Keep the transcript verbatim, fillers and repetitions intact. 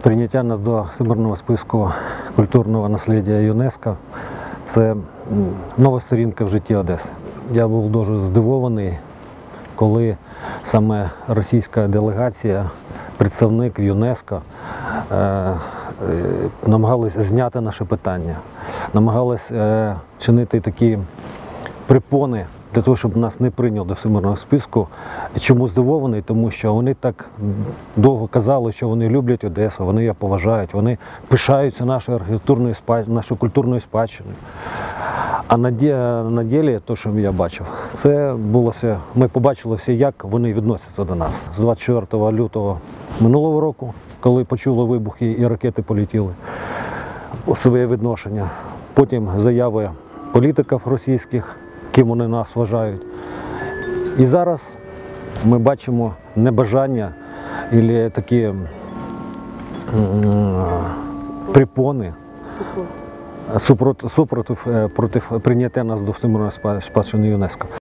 Прийняття нас до Всемирного списку культурного наслідя ЮНЕСКО – це нова сторінка в житті Одеси. Я був дуже здивований, коли саме російська делегація, представник в ЮНЕСКО, е, намагалися зняти наше питання, намагалися е, чинити такі препони для того, щоб нас не прийняли до Всемирного списку. Чому здивований? Тому що вони так довго казали, що вони люблять Одесу, вони її поважають, вони пишаються нашою архітектурною спадщиною, нашою культурною спадщиною. А на, ді, на ділі, те, що я бачив, це було все, ми побачили все, як вони відносяться до нас. З двадцять четвертого лютого минулого року, коли почули вибухи і ракети полетіли, своє відношення. Потім заяви політиків російських, ким вони нас вважають. І зараз ми бачимо небажання або такі препони супротив, супротив, проти прийняття нас до Всемирної спадщини ЮНЕСКО.